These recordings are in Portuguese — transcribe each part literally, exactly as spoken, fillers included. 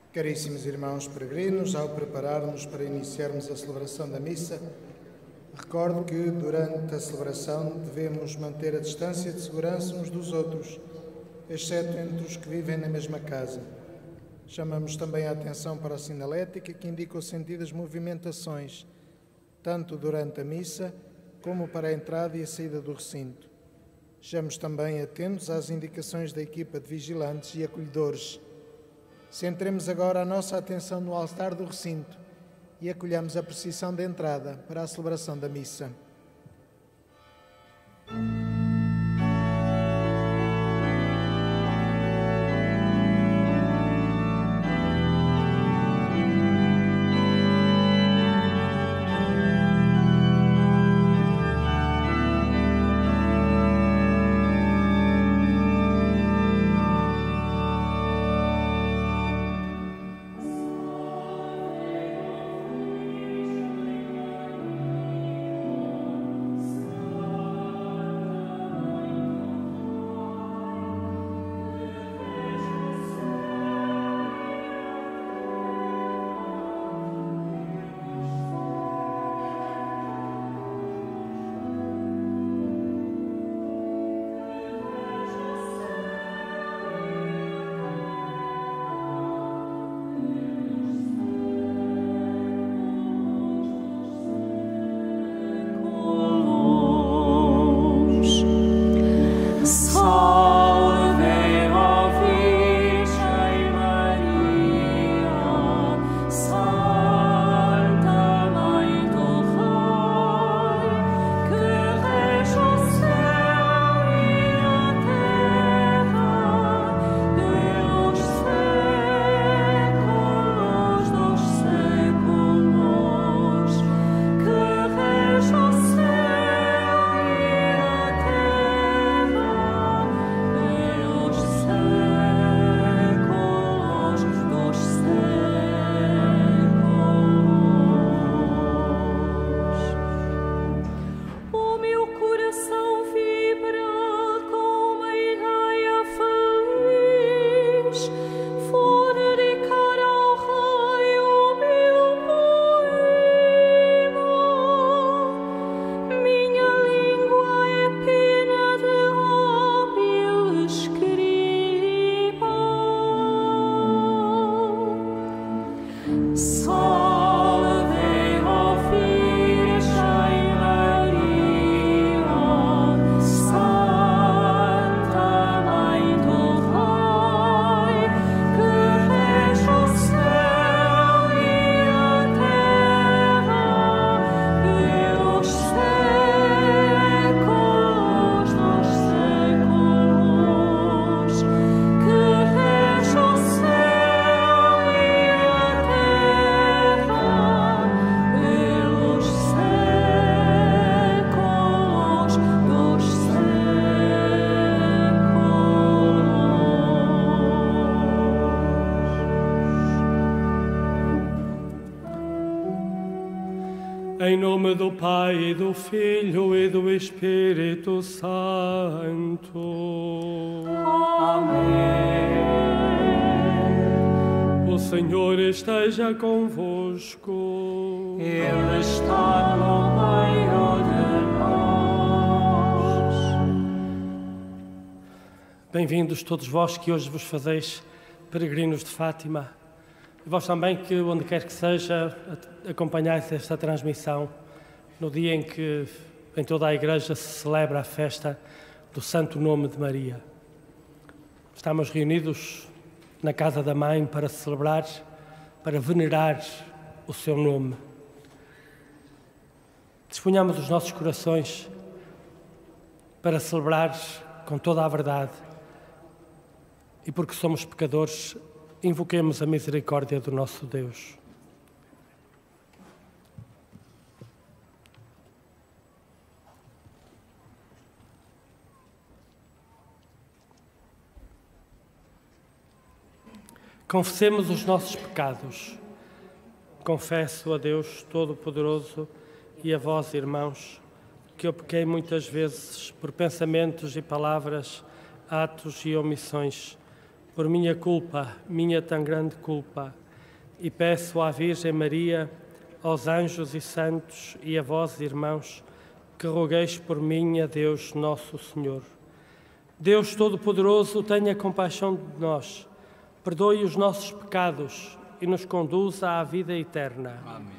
Caríssimos irmãos peregrinos, ao prepararmos para iniciarmos a celebração da missa, recordo que durante a celebração devemos manter a distância de segurança uns dos outros, exceto entre os que vivem na mesma casa. Chamamos também a atenção para a sinalética que indica o sentido das movimentações, tanto durante a missa como para a entrada e a saída do recinto. Estamos também atentos às indicações da equipa de vigilantes e acolhedores. Centremos agora a nossa atenção no altar do recinto e acolhamos a procissão de entrada para a celebração da missa. Em nome do Pai, do Filho e do Espírito Santo. Amém. O Senhor esteja convosco. Ele está no meio de nós. Bem-vindos todos vós que hoje vos fazeis peregrinos de Fátima. E vós também que, onde quer que seja, acompanhais esta transmissão no dia em que em toda a Igreja se celebra a festa do Santo Nome de Maria. Estamos reunidos na casa da Mãe para celebrar, para venerar o seu nome. Disponhamos os nossos corações para celebrar com toda a verdade e porque somos pecadores, invoquemos a misericórdia do nosso Deus. Confessemos os nossos pecados. Confesso a Deus Todo-Poderoso e a vós, irmãos, que eu pequei muitas vezes por pensamentos e palavras, atos e omissões, por minha culpa, minha tão grande culpa, e peço à Virgem Maria, aos anjos e santos e a vós, irmãos, que rogueis por mim a Deus Nosso Senhor. Deus Todo-Poderoso, tenha compaixão de nós, perdoe os nossos pecados e nos conduza à vida eterna. Amém.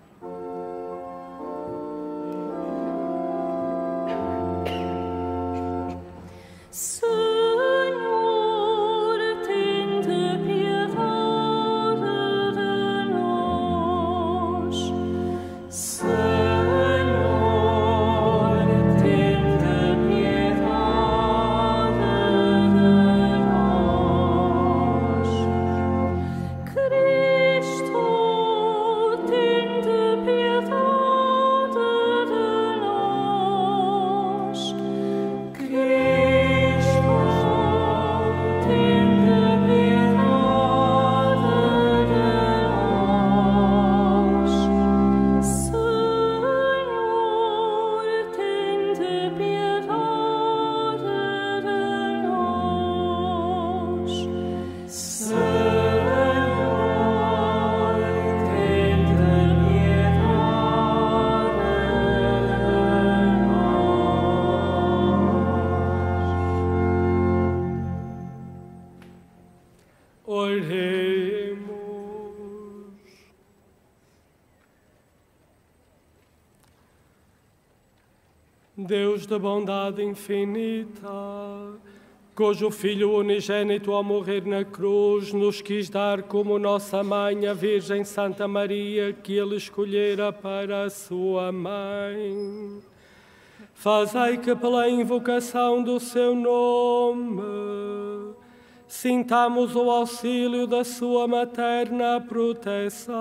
Deus da bondade infinita, cujo Filho unigênito ao morrer na cruz nos quis dar como nossa mãe a Virgem Santa Maria, que ele escolhera para a sua mãe. Fazei que pela invocação do seu nome sintamos o auxílio da sua materna proteção.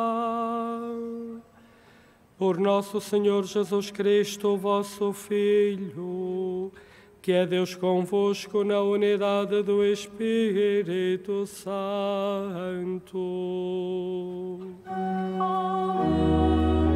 Por nosso Senhor Jesus Cristo, vosso Filho, que é Deus convosco na unidade do Espírito Santo. Amém.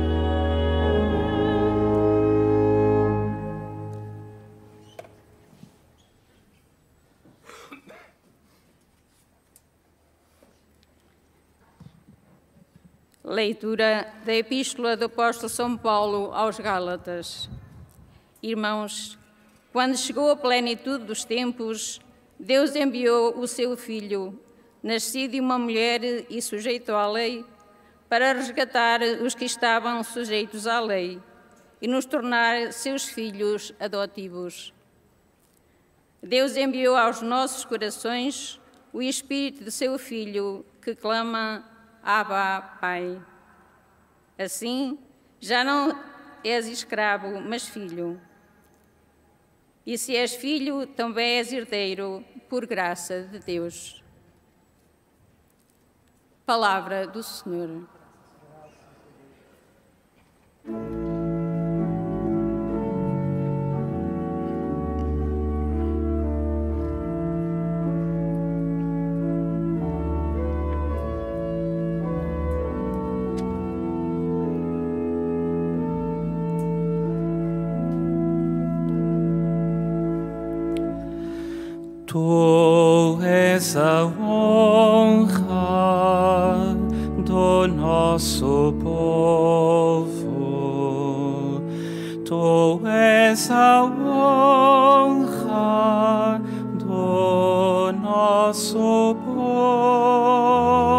Leitura da Epístola do Apóstolo São Paulo aos Gálatas. Irmãos, quando chegou a plenitude dos tempos, Deus enviou o seu Filho, nascido de uma mulher e sujeito à lei, para resgatar os que estavam sujeitos à lei e nos tornar seus filhos adotivos. Deus enviou aos nossos corações o Espírito de seu Filho, que clama: Abba, Pai. Assim, já não és escravo, mas filho. E se és filho, também és herdeiro, por graça de Deus. Palavra do Senhor. Tu és a honra do nosso povo, Tu és a honra do nosso povo.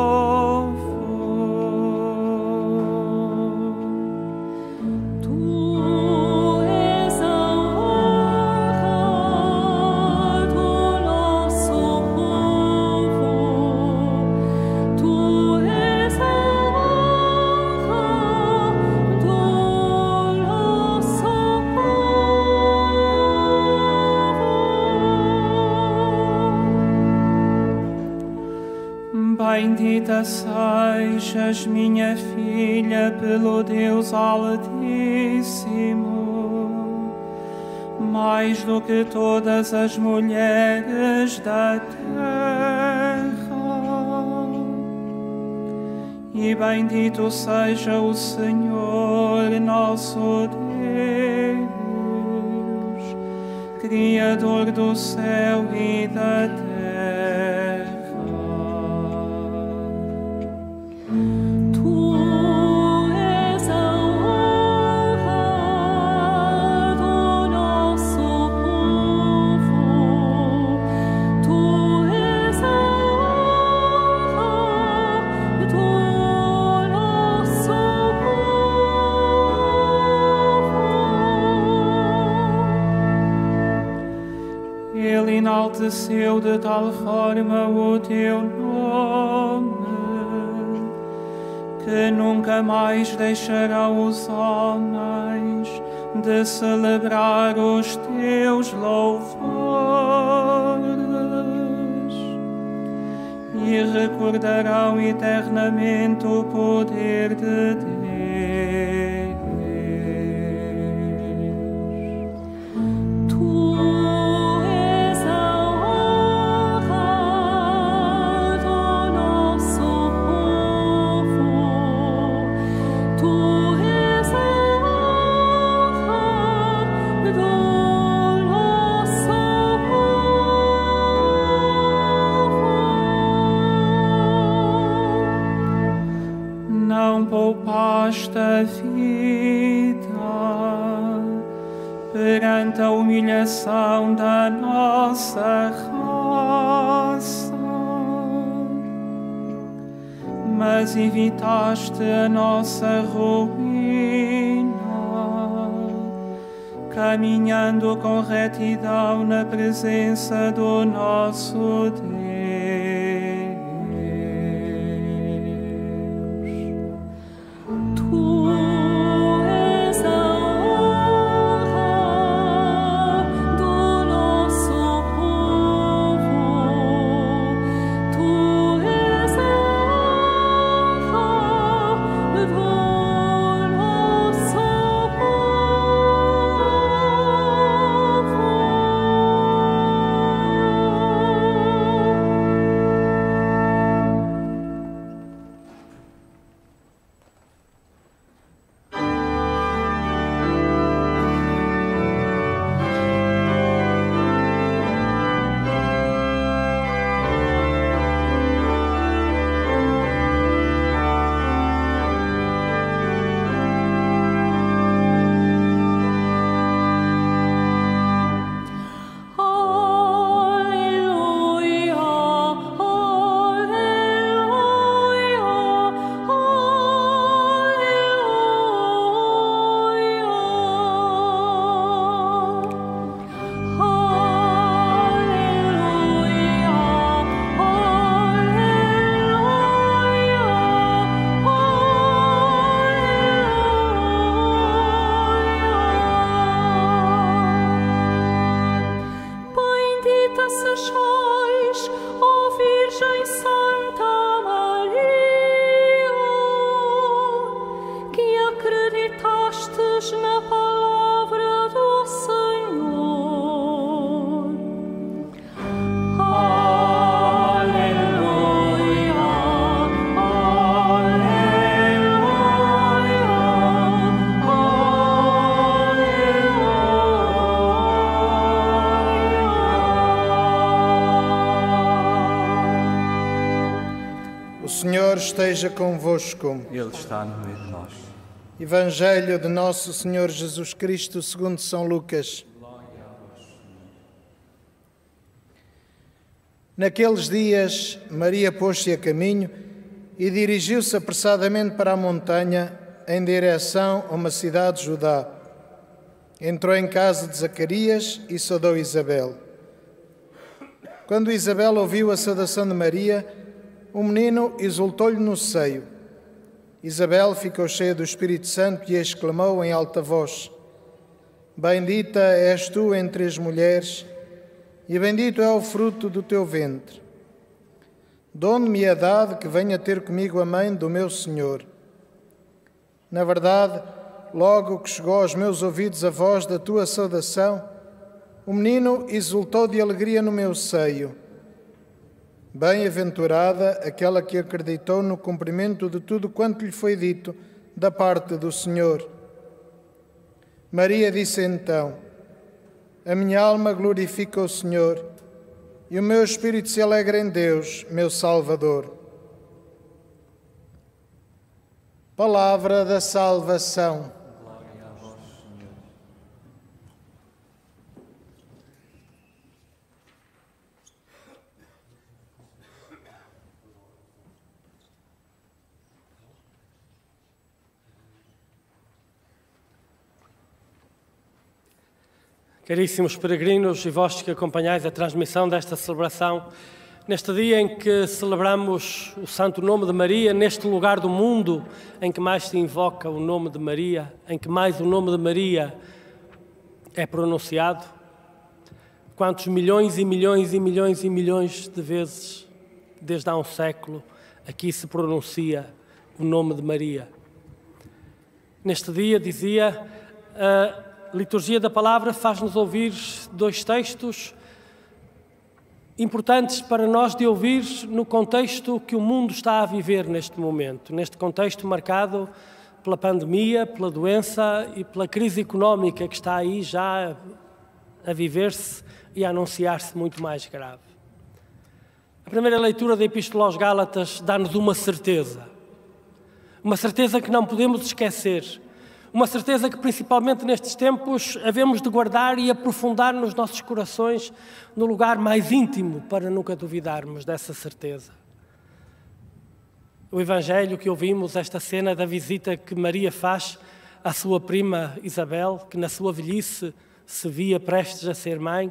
Bendita sejas, minha filha, pelo Deus Altíssimo, mais do que todas as mulheres da terra. E bendito seja o Senhor, nosso Deus, Criador do céu e da terra. Tu és a honra do nosso povo, tu és a honra do nosso povo. Ele enalteceu de tal forma o teu nome, que nunca mais deixarão os homens de celebrar os teus louvores e recordarão eternamente o poder de Deus. Poupaste a vida perante a humilhação da nossa raça, mas evitaste a nossa ruína, caminhando com retidão na presença do nosso Deus. Esteja convosco. Ele está no meio de nós. Evangelho de nosso Senhor Jesus Cristo segundo São Lucas. Naqueles dias, Maria pôs-se a caminho e dirigiu-se apressadamente para a montanha em direção a uma cidade de Judá. Entrou em casa de Zacarias e saudou Isabel. Quando Isabel ouviu a saudação de Maria, o menino exultou-lhe no seio. Isabel ficou cheia do Espírito Santo e exclamou em alta voz: Bendita és tu entre as mulheres, e bendito é o fruto do teu ventre. De onde me é dado que venha ter comigo a mãe do meu Senhor? Na verdade, logo que chegou aos meus ouvidos a voz da tua saudação, o menino exultou de alegria no meu seio. Bem-aventurada aquela que acreditou no cumprimento de tudo quanto lhe foi dito da parte do Senhor. Maria disse então: A minha alma glorifica o Senhor e o meu espírito se alegra em Deus, meu Salvador. Palavra da salvação. Glória a vós, Senhor. Caríssimos peregrinos e vós que acompanhais a transmissão desta celebração, neste dia em que celebramos o santo nome de Maria, neste lugar do mundo em que mais se invoca o nome de Maria, em que mais o nome de Maria é pronunciado, quantos milhões e milhões e milhões e milhões de vezes, desde há um século, aqui se pronuncia o nome de Maria. Neste dia, dizia, a liturgia da palavra faz-nos ouvir dois textos importantes para nós de ouvir no contexto que o mundo está a viver neste momento, neste contexto marcado pela pandemia, pela doença e pela crise económica que está aí já a viver-se e a anunciar-se muito mais grave. A primeira leitura da Epístola aos Gálatas dá-nos uma certeza, uma certeza que não podemos esquecer, uma certeza que principalmente nestes tempos havemos de guardar e aprofundar nos nossos corações no lugar mais íntimo para nunca duvidarmos dessa certeza. O Evangelho que ouvimos, esta cena da visita que Maria faz à sua prima Isabel, que na sua velhice se via prestes a ser mãe,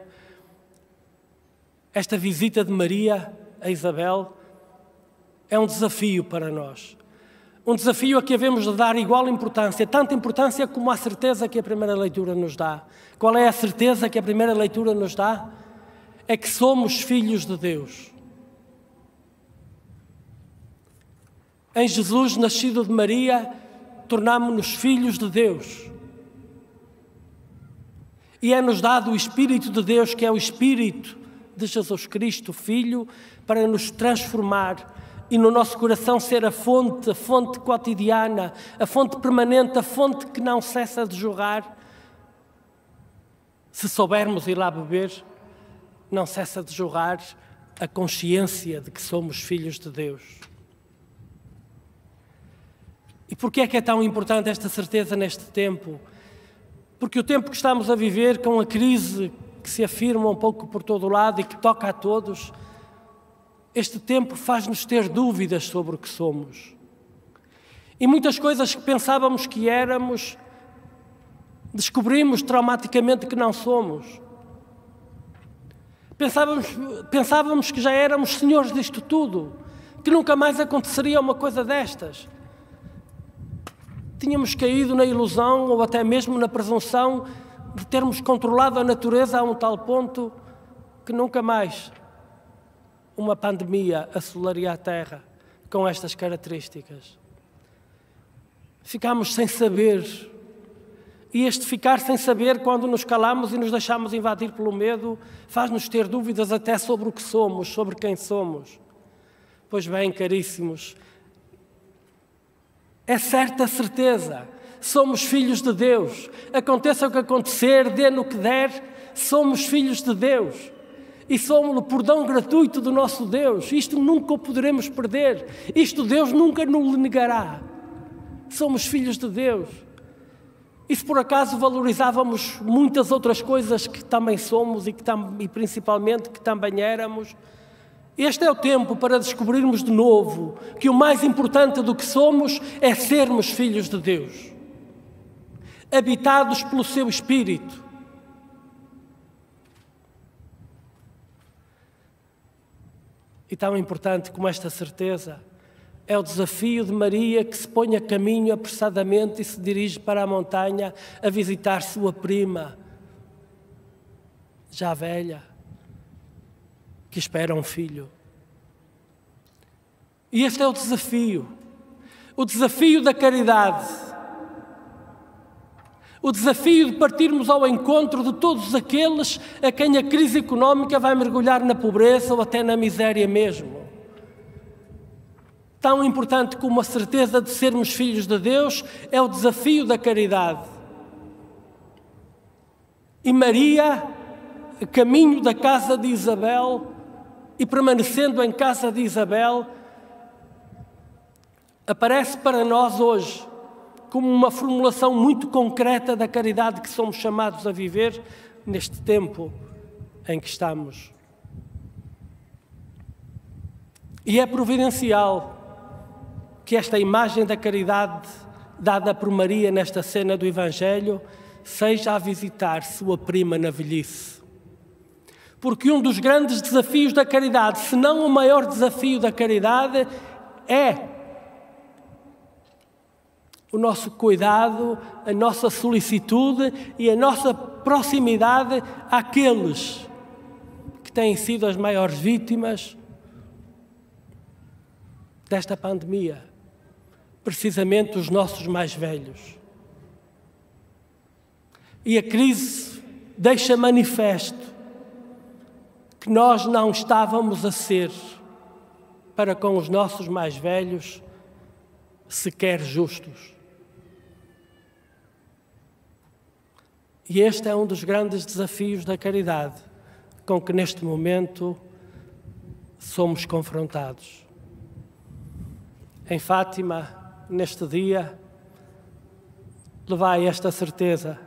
esta visita de Maria a Isabel é um desafio para nós. Um desafio a que havemos de dar igual importância, tanta importância como a certeza que a primeira leitura nos dá. Qual é a certeza que a primeira leitura nos dá? É que somos filhos de Deus. Em Jesus, nascido de Maria, tornamo-nos filhos de Deus. E é-nos dado o Espírito de Deus, que é o Espírito de Jesus Cristo, Filho, para nos transformar e no nosso coração ser a fonte, a fonte cotidiana, a fonte permanente, a fonte que não cessa de jorrar. Se soubermos ir lá beber, não cessa de jorrar a consciência de que somos filhos de Deus. E porquê é que é tão importante esta certeza neste tempo? Porque o tempo que estamos a viver, com a crise que se afirma um pouco por todo o lado e que toca a todos, este tempo faz-nos ter dúvidas sobre o que somos. E muitas coisas que pensávamos que éramos, descobrimos traumaticamente que não somos. Pensávamos, pensávamos que já éramos senhores disto tudo, que nunca mais aconteceria uma coisa destas. Tínhamos caído na ilusão ou até mesmo na presunção de termos controlado a natureza a um tal ponto que nunca mais uma pandemia assolaria a Terra com estas características. Ficámos sem saber. E este ficar sem saber, quando nos calamos e nos deixamos invadir pelo medo, faz-nos ter dúvidas até sobre o que somos, sobre quem somos. Pois bem, caríssimos, é certa certeza, somos filhos de Deus. Aconteça o que acontecer, dê no que der, somos filhos de Deus. E somos-lo por dom gratuito do nosso Deus. Isto nunca o poderemos perder. Isto Deus nunca nos negará. Somos filhos de Deus. E se por acaso valorizávamos muitas outras coisas que também somos e, que tam, e principalmente que também éramos, este é o tempo para descobrirmos de novo que o mais importante do que somos é sermos filhos de Deus, habitados pelo seu Espírito. E tão importante como esta certeza é o desafio de Maria, que se põe a caminho apressadamente e se dirige para a montanha a visitar sua prima, já velha, que espera um filho. E este é o desafio, o desafio da caridade, o desafio de partirmos ao encontro de todos aqueles a quem a crise económica vai mergulhar na pobreza ou até na miséria mesmo. Tão importante como a certeza de sermos filhos de Deus é o desafio da caridade. E Maria a caminho da casa de Isabel e permanecendo em casa de Isabel, aparece para nós hoje como uma formulação muito concreta da caridade que somos chamados a viver neste tempo em que estamos. E é providencial que esta imagem da caridade dada por Maria nesta cena do Evangelho seja a visitar sua prima na velhice. Porque um dos grandes desafios da caridade, se não o maior desafio da caridade, é o nosso cuidado, a nossa solicitude e a nossa proximidade àqueles que têm sido as maiores vítimas desta pandemia, precisamente os nossos mais velhos. E a crise deixa manifesto que nós não estávamos a ser, para com os nossos mais velhos, sequer justos. E este é um dos grandes desafios da caridade com que neste momento somos confrontados. Em Fátima, neste dia, levai esta certeza: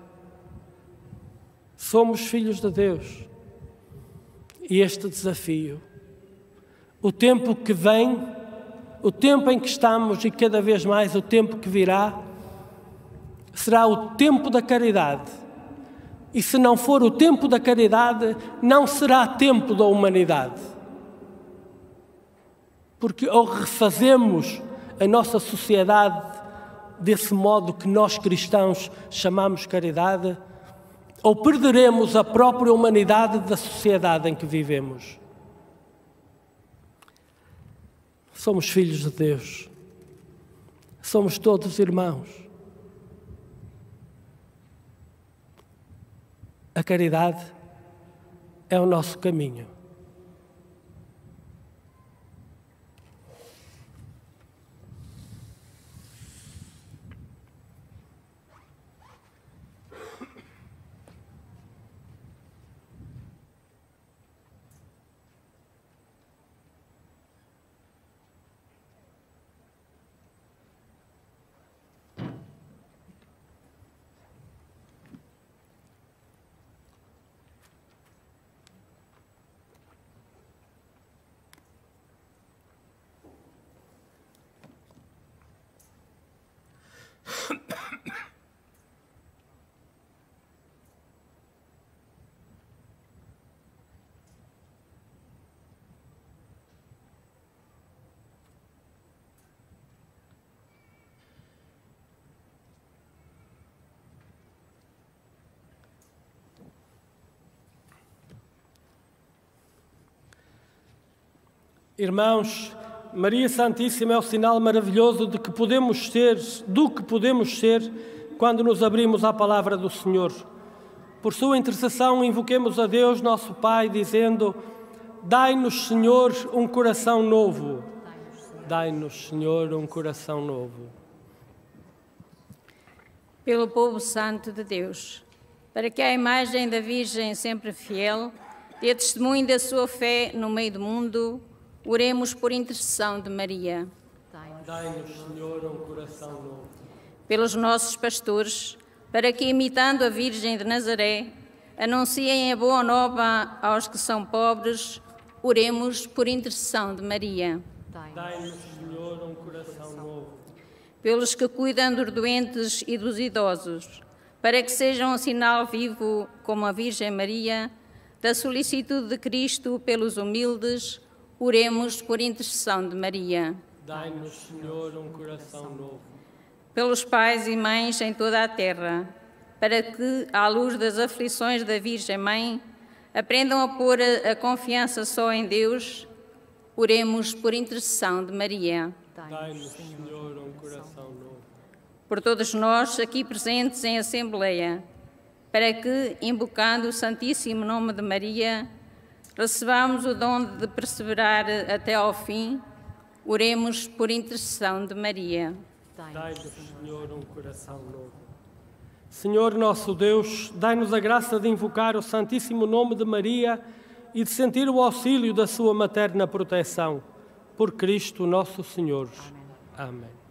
somos filhos de Deus. E este desafio, o tempo que vem, o tempo em que estamos e cada vez mais o tempo que virá, será o tempo da caridade. E se não for o tempo da caridade, não será tempo da humanidade. Porque ou refazemos a nossa sociedade desse modo que nós cristãos chamamos caridade, ou perderemos a própria humanidade da sociedade em que vivemos. Somos filhos de Deus. Somos todos irmãos. A caridade é o nosso caminho. Irmãos, Maria Santíssima é o sinal maravilhoso de que podemos ser, do que podemos ser quando nos abrimos à palavra do Senhor. Por sua intercessão, invoquemos a Deus, nosso Pai, dizendo: dai-nos, Senhor, um coração novo. Dai-nos, Senhor, um coração novo. Pelo povo santo de Deus, para que a imagem da Virgem sempre fiel dê testemunho da sua fé no meio do mundo, oremos por intercessão de Maria. Dai-nos, Senhor, um coração novo. Pelos nossos pastores, para que, imitando a Virgem de Nazaré, anunciem a boa nova aos que são pobres, oremos por intercessão de Maria. Dai-nos, Senhor, um coração novo. Pelos que cuidam dos doentes e dos idosos, para que sejam um sinal vivo, como a Virgem Maria, da solicitude de Cristo pelos humildes, oremos por intercessão de Maria. Dai-nos, Senhor, um coração novo. Pelos pais e mães em toda a terra, para que, à luz das aflições da Virgem Mãe, aprendam a pôr a, a confiança só em Deus, oremos por intercessão de Maria. Dai-nos, Senhor, um coração novo. Por todos nós aqui presentes em Assembleia, para que, invocando o Santíssimo Nome de Maria, recebamos o dom de perseverar até ao fim, oremos por intercessão de Maria. Dai-nos, Senhor, um coração novo. Senhor nosso Deus, dai-nos a graça de invocar o santíssimo nome de Maria e de sentir o auxílio da sua materna proteção. Por Cristo nosso Senhor. Amém. Amém.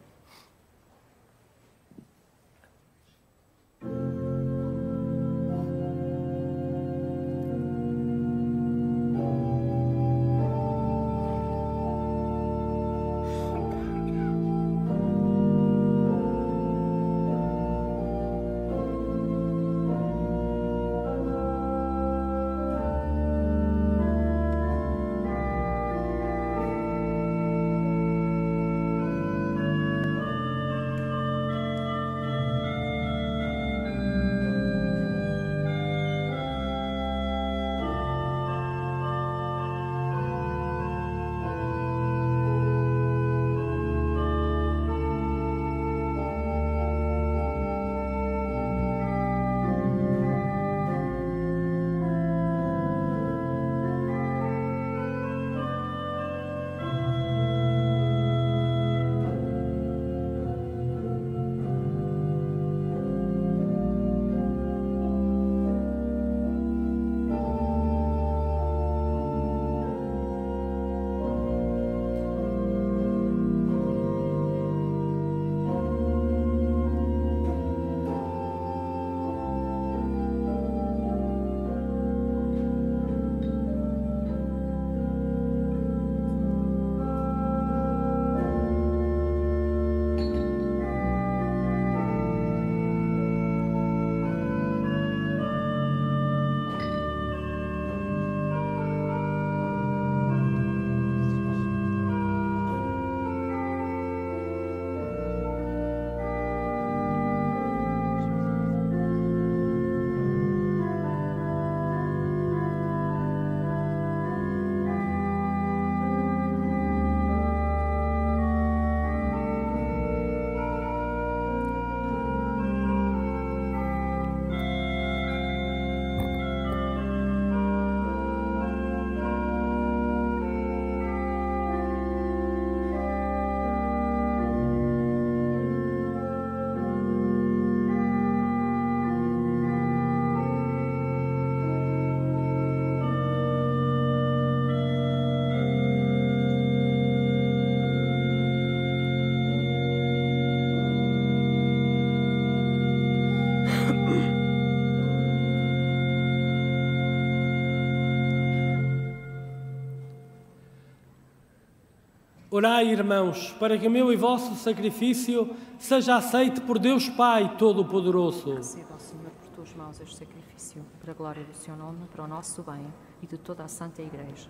Orai, irmãos, para que o meu e vosso sacrifício seja aceito por Deus Pai Todo-Poderoso. Receba, Senhor, por tuas mãos este sacrifício, para a glória do seu nome, para o nosso bem e de toda a Santa Igreja.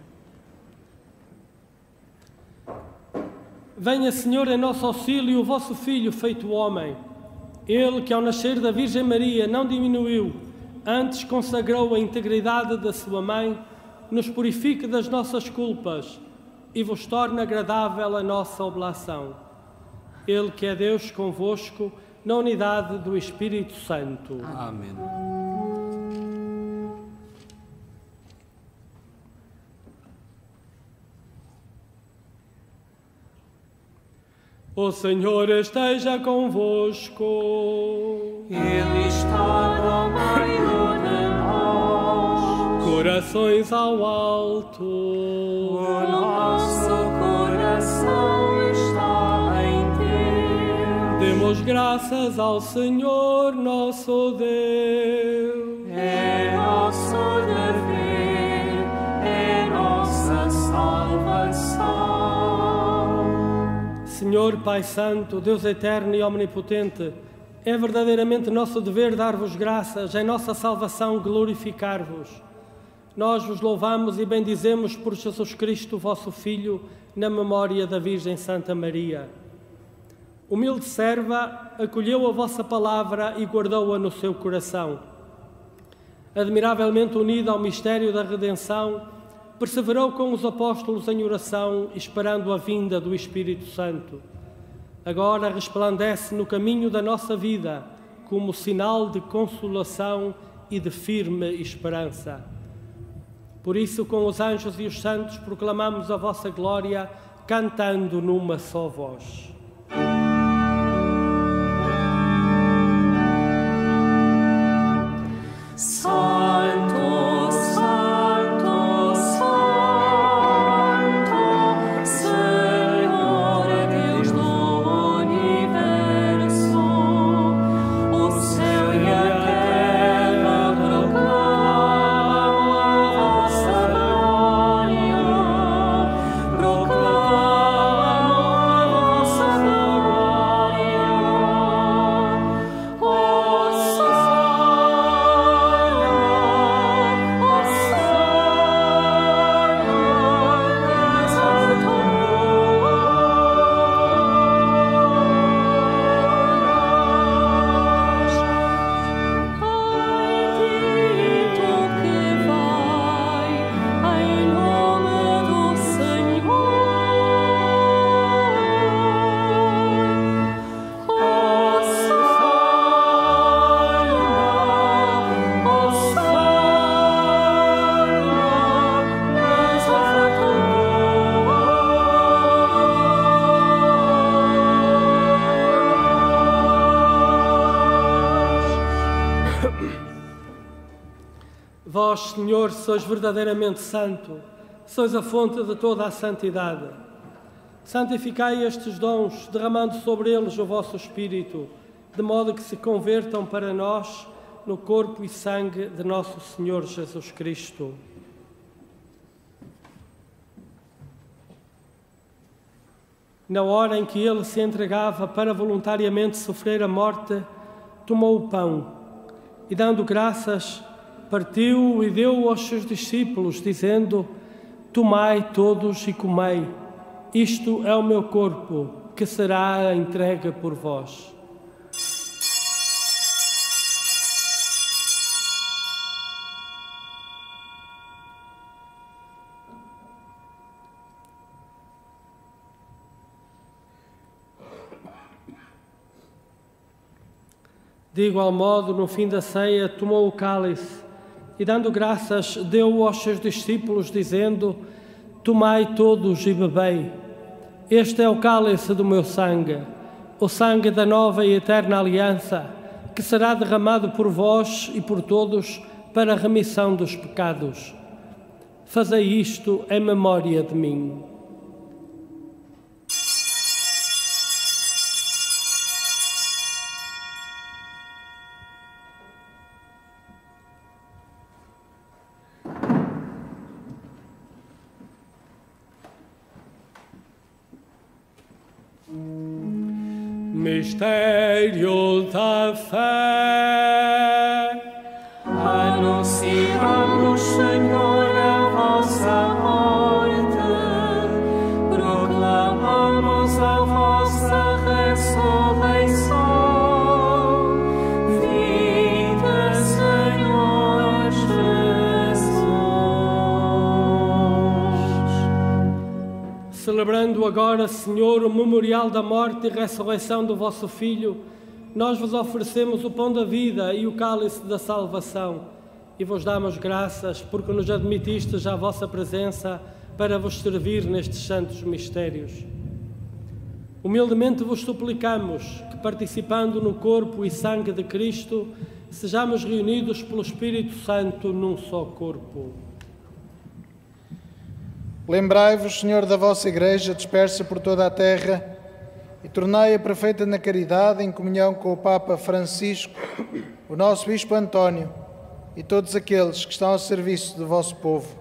Venha, Senhor, em nosso auxílio o vosso Filho feito homem. Ele que ao nascer da Virgem Maria não diminuiu, antes consagrou a integridade da sua mãe, nos purifique das nossas culpas e vos torna agradável a nossa oblação. Ele que é Deus convosco, na unidade do Espírito Santo. Amém. O Senhor esteja convosco. Ele está no meio de nós. Corações ao alto. O nosso coração está em Deus. Demos graças ao Senhor nosso Deus. É nosso dever, é nossa salvação. Senhor Pai Santo, Deus eterno e omnipotente, é verdadeiramente nosso dever dar-vos graças, em nossa salvação glorificar-vos. Nós vos louvamos e bendizemos por Jesus Cristo, vosso Filho, na memória da Virgem Santa Maria. Humilde serva, acolheu a vossa palavra e guardou-a no seu coração. Admiravelmente unida ao mistério da redenção, perseverou com os apóstolos em oração, esperando a vinda do Espírito Santo. Agora resplandece no caminho da nossa vida, como sinal de consolação e de firme esperança. Por isso, com os anjos e os santos, proclamamos a vossa glória, cantando numa só voz. sois verdadeiramente santo, sois a fonte de toda a santidade. Santificai estes dons, derramando sobre eles o vosso Espírito, de modo que se convertam para nós no corpo e sangue de nosso Senhor Jesus Cristo. Na hora em que ele se entregava para voluntariamente sofrer a morte, tomou o pão e, dando graças, partiu e deu aos seus discípulos, dizendo: tomai todos e comei, isto é o meu corpo, que será entregue por vós. De igual modo, no fim da ceia, tomou o cálice e, dando graças, deu-o aos seus discípulos, dizendo: tomai todos e bebei. Este é o cálice do meu sangue, o sangue da nova e eterna aliança, que será derramado por vós e por todos para a remissão dos pecados. Fazei isto em memória de mim. Mistério da fé. Anunciamos, Senhor, a vossa morte, proclamamos a vossa ressurreição. Vinde, Senhor Jesus. Celebrando agora, Senhor, o memorial da morte e ressurreição do vosso Filho, nós vos oferecemos o pão da vida e o cálice da salvação e vos damos graças porque nos admitistes à vossa presença para vos servir nestes santos mistérios. Humildemente vos suplicamos que, participando no corpo e sangue de Cristo, sejamos reunidos pelo Espírito Santo num só corpo. Lembrai-vos, Senhor, da vossa Igreja dispersa por toda a terra e tornai-a perfeita na caridade, em comunhão com o Papa Francisco, o nosso Bispo António e todos aqueles que estão ao serviço do vosso povo.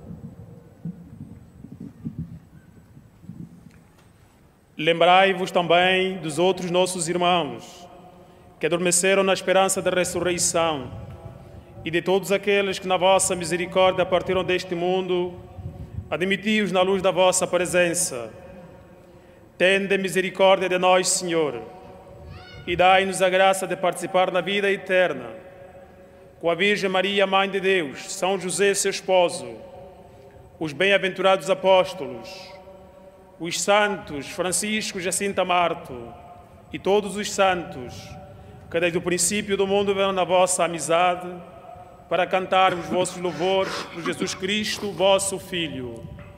Lembrai-vos também dos outros nossos irmãos que adormeceram na esperança da ressurreição e de todos aqueles que na vossa misericórdia partiram deste mundo. Admiti-os na luz da vossa presença. Tende misericórdia de nós, Senhor, e dai-nos a graça de participar na vida eterna com a Virgem Maria, Mãe de Deus, São José, seu esposo, os bem-aventurados apóstolos, os santos Francisco e Jacinta Marto e todos os santos que desde o princípio do mundo vieram na vossa amizade para cantarmos vossos louvores por Jesus Cristo, vosso Filho.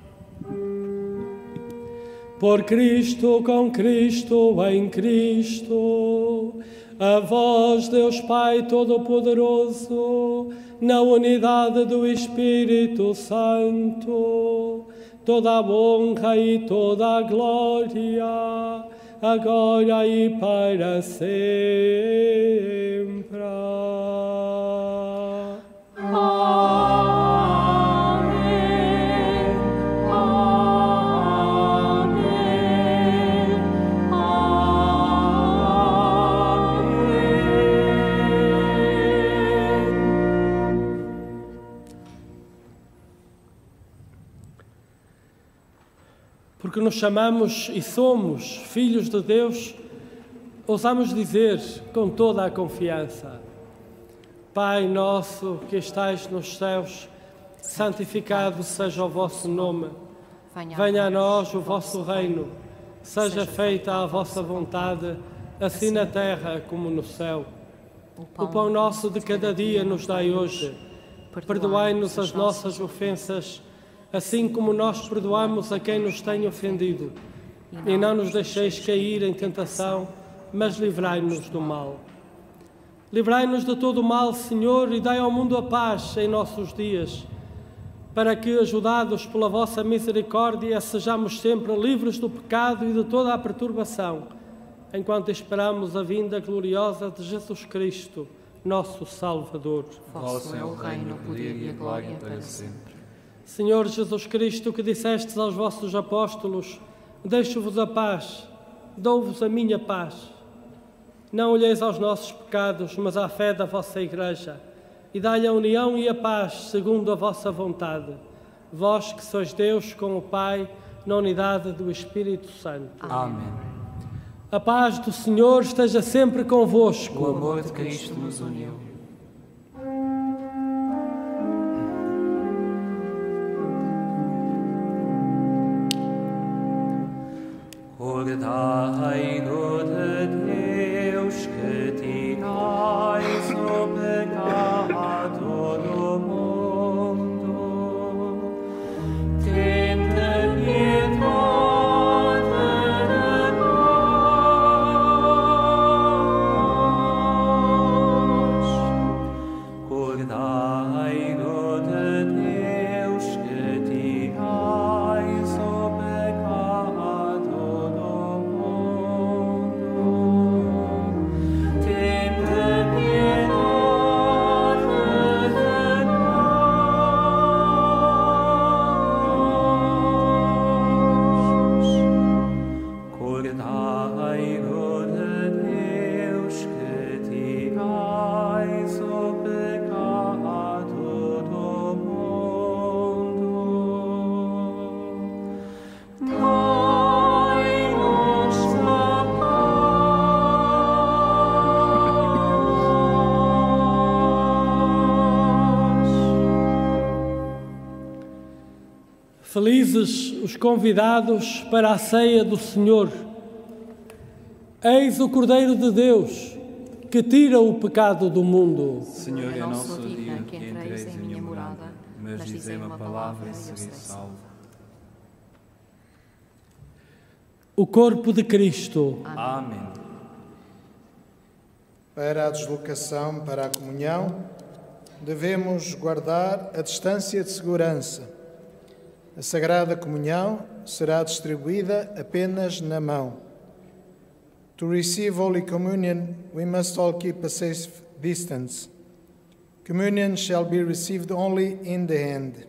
Por Cristo, com Cristo, em Cristo, a vós, Deus Pai Todo-Poderoso, na unidade do Espírito Santo, toda a honra e toda a glória, agora e para sempre. Amém. Amém. Amém. Porque nos chamamos e somos filhos de Deus, ousamos dizer com toda a confiança: Pai nosso que estais nos céus, santificado seja o vosso nome. Venha a nós o vosso reino. Seja feita a vossa vontade, assim na terra como no céu. O pão nosso de cada dia nos dai hoje. Perdoai-nos as nossas ofensas, assim como nós perdoamos a quem nos tem ofendido. E não nos deixeis cair em tentação, mas livrai-nos do mal. Livrai-nos de todo o mal, Senhor, e dai ao mundo a paz em nossos dias. para que, ajudados pela vossa misericórdia, sejamos sempre livres do pecado e de toda a perturbação, enquanto esperamos a vinda gloriosa de Jesus Cristo, nosso Salvador. Vosso é o reino, o poder e a glória para sempre. Senhor Jesus Cristo, que dissestes aos vossos apóstolos: deixo-vos a paz, dou-vos a minha paz. Não olheis aos nossos pecados, mas à fé da vossa Igreja, e dai-lhe a união e a paz segundo a vossa vontade. Vós que sois Deus com o Pai, na unidade do Espírito Santo. Amém. A paz do Senhor esteja sempre convosco. O amor de Cristo nos uniu. Cordeiro de Deus, que tirais o pecado do mundo, tende piedade de nós. Cordeiro de Deus, que tirais o pecado do mundo, tende piedade de nós. Cordeiro de Deus, que tirais o pecado do mundo, dai-nos a paz. Felizes os convidados para a ceia do Senhor. Eis o Cordeiro de Deus, que tira o pecado do mundo. Senhor, eu não não sou sou digna digno que que entreis entreis em minha morada, mas dizei uma palavra e serei salvo. O corpo de Cristo. Amém. Para a deslocação para a comunhão, devemos guardar a distância de segurança. A Sagrada Comunhão será distribuída apenas na mão. To receive Holy Communion, we must all keep a safe distance. Communion shall be received only in the hand.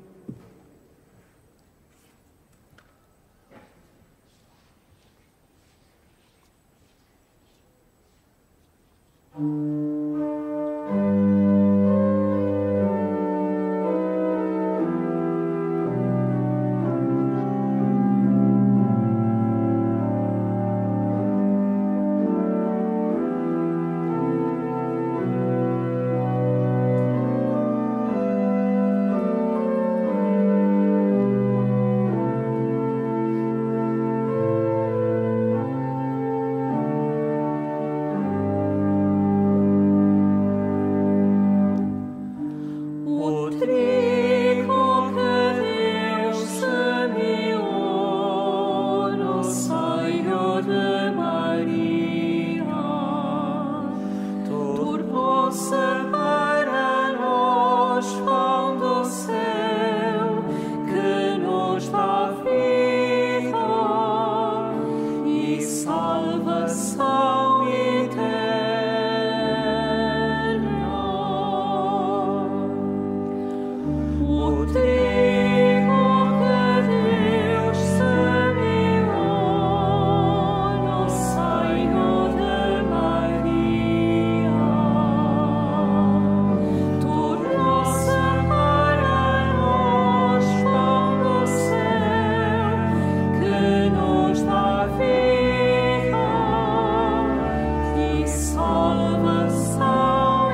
O trigo que Deus semeou no seio de Maria tornou-se para nós pão do céu, que nos dá vida e salvação eterna. O trigo que Deus semeou no seio de Maria tornou-se para nós pão do céu, que nos dá vida e salvação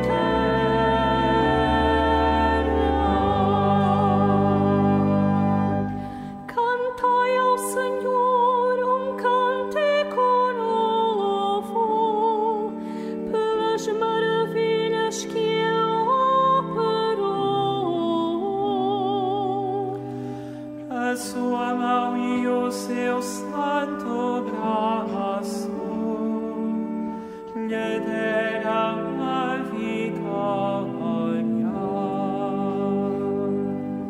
eterna. Cantai ao Senhor um cântico novo, pelas maravilhas que Ele operou. A sua mão e o seu santo braço lhe deram a vitória.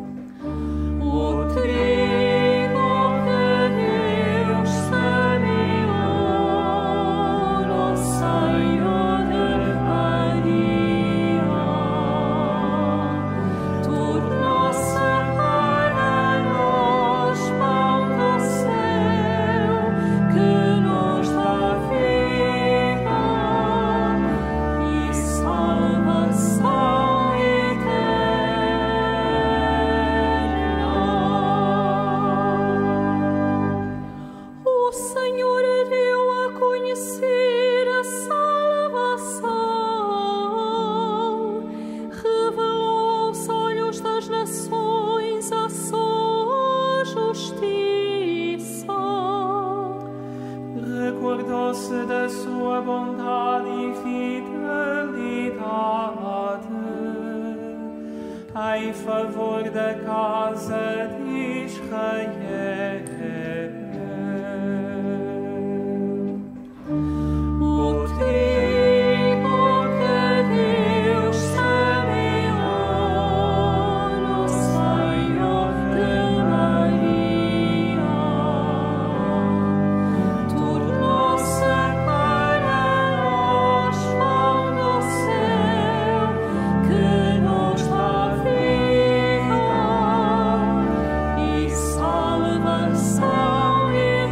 casa de Israel. O trigo que Deus semeou no seio de Maria tornou-se para nós pão do céu que nos dá vida e salvação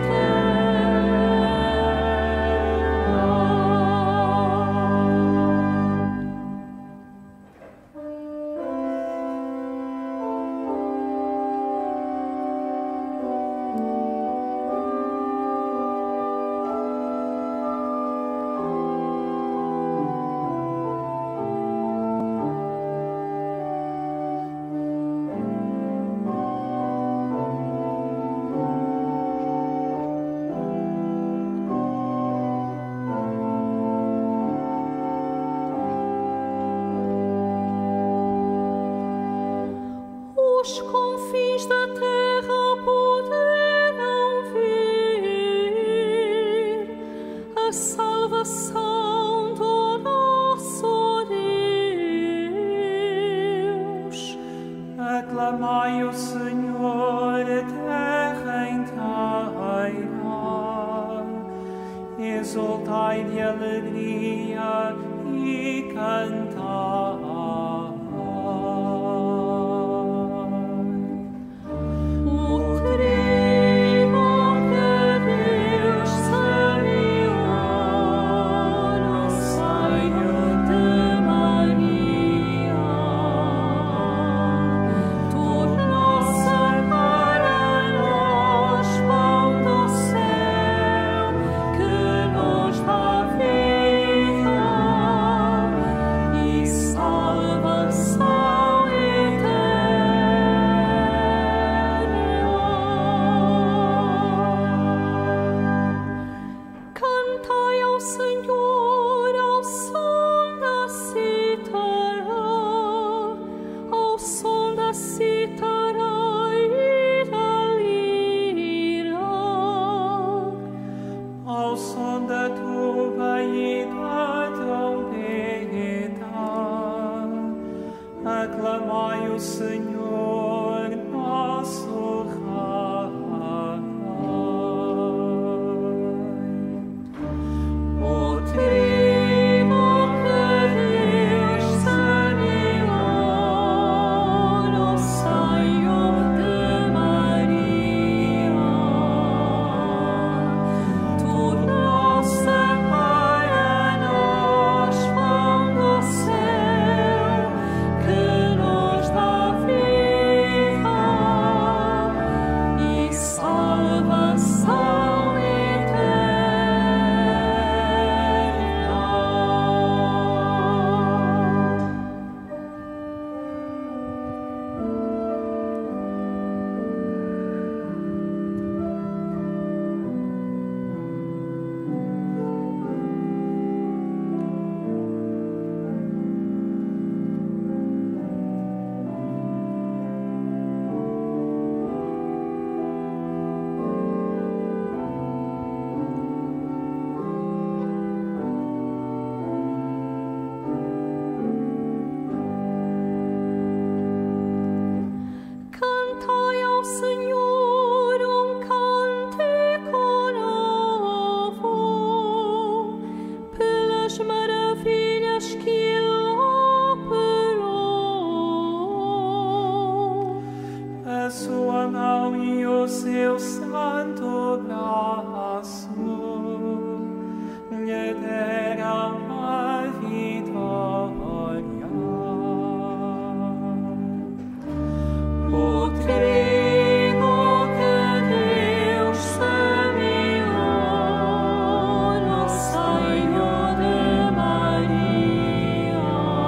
os confins da terra poderão ver a salvação do nosso Deus. Aclamai o Senhor, terra inteira, exultai de alegria e cantai. Aclamai o Senhor, nosso Rei. O trigo que Deus semeou no seio de Maria tornou-se para nós pão do céu que nos dá vida e salvação Cantai ao Senhor um cântico novo, pelas maravilhas que Ele operou. A sua mão e o seu santo braço lhe deram a vitória. O trigo que Deus semeou no seio de Maria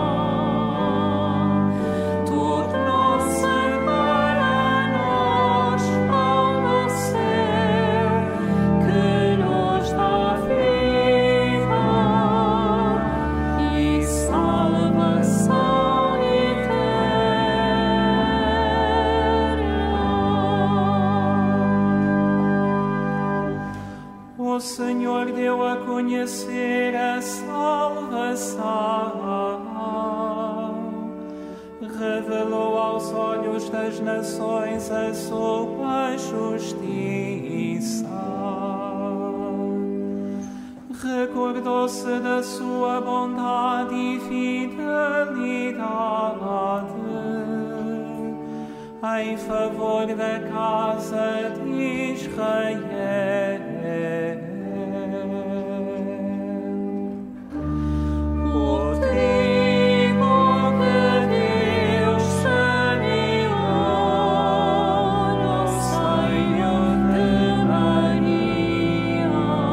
tornou-se para nós pão do céu que nos dá vida Senhor deu a conhecer a salvação, revelou aos olhos das nações a sua justiça. Recordou-se da sua bondade e fidelidade em favor da casa de Israel. O trigo que Deus semeou no seio de Maria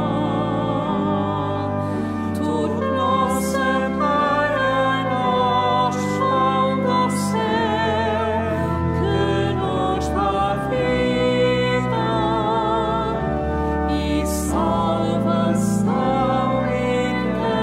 tornou-se para nós pão do céu que nos dá vida e salvação eterna.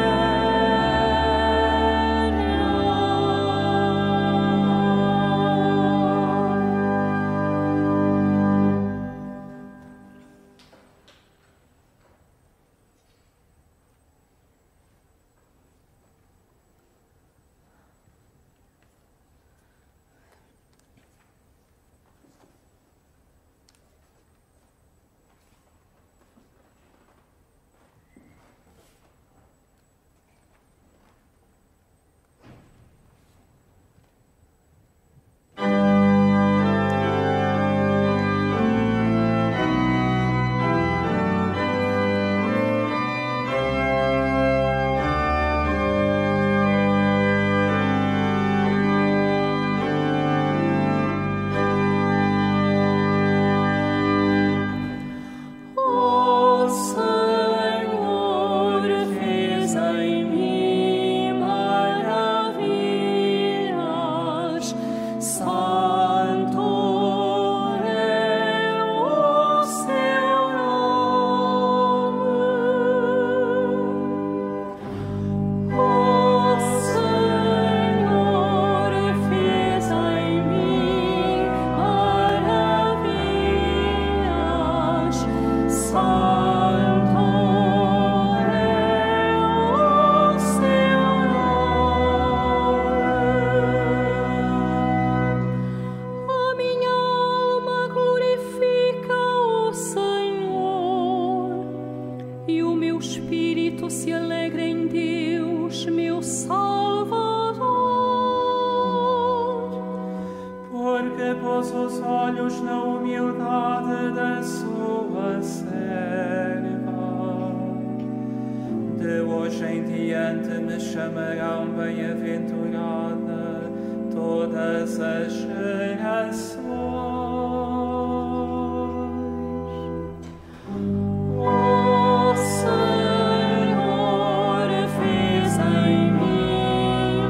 O Senhor fez em mim maravilhas, santo é o seu nome. O Senhor fez em mim maravilhas, santo é o seu nome. A minha alma glorifica o Senhor, e o meu espírito se alegra em Deus, meu Salvador, porque pôs os olhos na humildade da sua serva. De hoje em diante me chamarão bem-aventurada todas as gerações. O Senhor fez em mim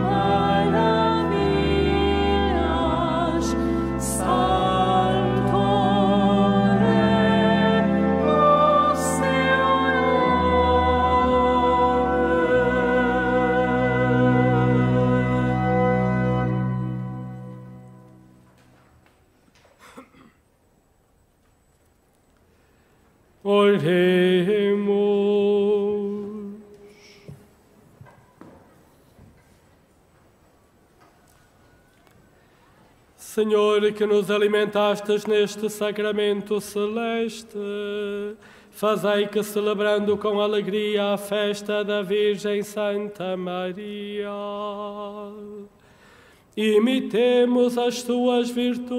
maravilhas, santo é o seu Oremos. Senhor, que nos alimentastes neste sacramento celeste, fazei que, celebrando com alegria a festa da Virgem Santa Maria, imitemos as suas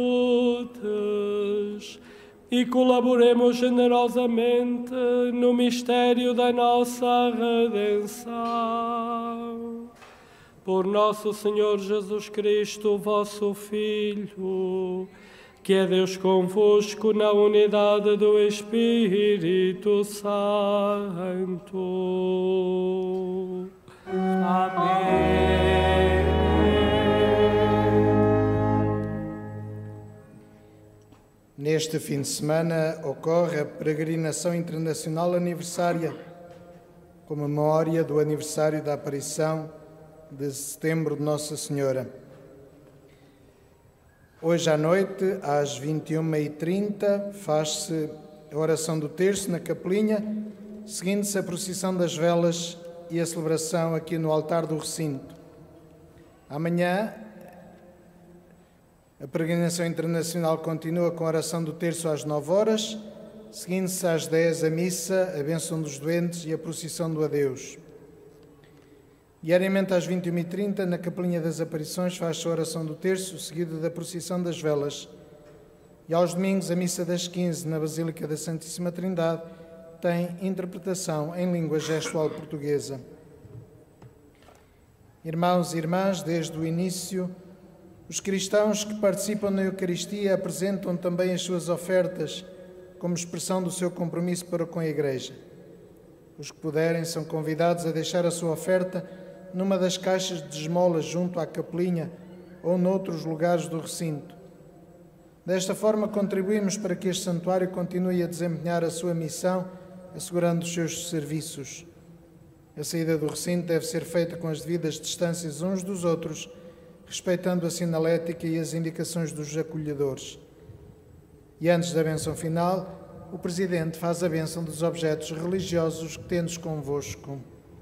virtudes e colaboremos generosamente no mistério da nossa redenção. Por nosso Senhor Jesus Cristo, vosso Filho, que é Deus convosco na unidade do Espírito Santo. Amém. Neste fim de semana ocorre a peregrinação internacional aniversária, com memória do aniversário da aparição de setembro de Nossa Senhora. Hoje à noite, às vinte e uma e trinta, faz-se a oração do terço na capelinha seguindo-se a procissão das velas e a celebração aqui no altar do recinto. Amanhã, a peregrinação internacional continua com a oração do terço às nove horas, seguindo-se às dez a missa, a bênção dos doentes e a procissão do adeus. Diariamente às vinte e uma e trinta, na Capelinha das Aparições, faz-se a oração do terço, seguida da procissão das velas. E aos domingos, a missa das quinze, na Basílica da Santíssima Trindade, tem interpretação em língua gestual portuguesa. Irmãos e irmãs, desde o início, os cristãos que participam na Eucaristia apresentam também as suas ofertas como expressão do seu compromisso para com a Igreja. Os que puderem são convidados a deixar a sua oferta numa das caixas de esmolas junto à capelinha ou noutros lugares do recinto. Desta forma, contribuímos para que este santuário continue a desempenhar a sua missão, assegurando os seus serviços. A saída do recinto deve ser feita com as devidas distâncias uns dos outros, respeitando a sinalética e as indicações dos acolhedores. E antes da bênção final, o Presidente faz a bênção dos objetos religiosos que tendes convosco.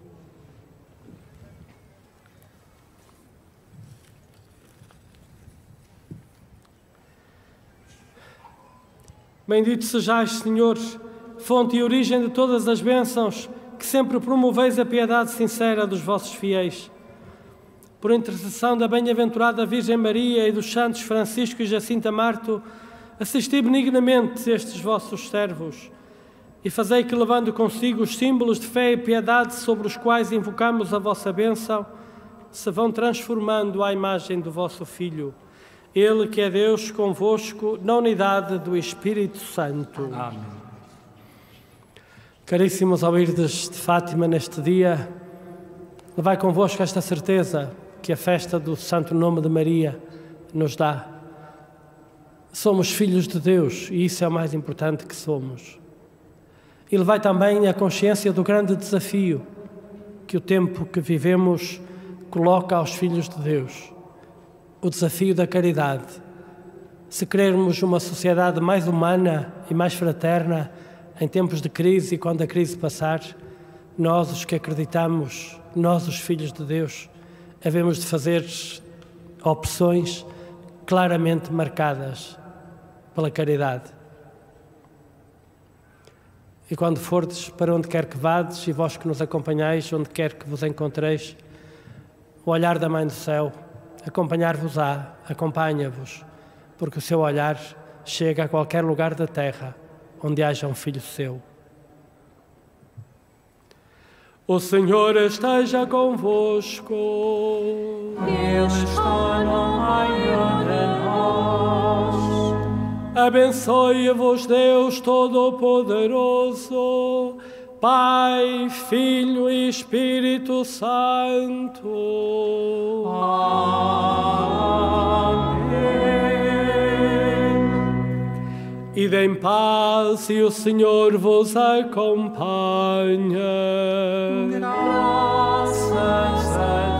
Bendito sejais, Senhor, fonte e origem de todas as bênçãos, que sempre promoveis a piedade sincera dos vossos fiéis. Por intercessão da bem-aventurada Virgem Maria e dos santos Francisco e Jacinta Marto, assisti benignamente estes vossos servos e fazei que, levando consigo os símbolos de fé e piedade sobre os quais invocamos a vossa bênção, se vão transformando à imagem do vosso Filho, Ele que é Deus convosco, na unidade do Espírito Santo. Amém. Caríssimos, ao irdes de Fátima neste dia, levai convosco esta certeza que a festa do Santo Nome de Maria nos dá. Somos filhos de Deus e isso é o mais importante que somos. E levai também a consciência do grande desafio que o tempo que vivemos coloca aos filhos de Deus. O desafio da caridade. Se querermos uma sociedade mais humana e mais fraterna em tempos de crise e quando a crise passar, nós, os que acreditamos, nós, os filhos de Deus, havemos de fazer opções claramente marcadas pela caridade. E quando fordes para onde quer que vades, e vós que nos acompanhais, onde quer que vos encontreis, o olhar da Mãe do Céu acompanhar-vos-á, acompanha-vos, porque o seu olhar chega a qualquer lugar da terra onde haja um filho seu. O Senhor esteja convosco. Ele está no meio de nós. Abençoe-vos Deus Todo-Poderoso, Pai, Filho e Espírito Santo. Amém. Ide em paz e o Senhor vos acompanhe. Graças a Deus.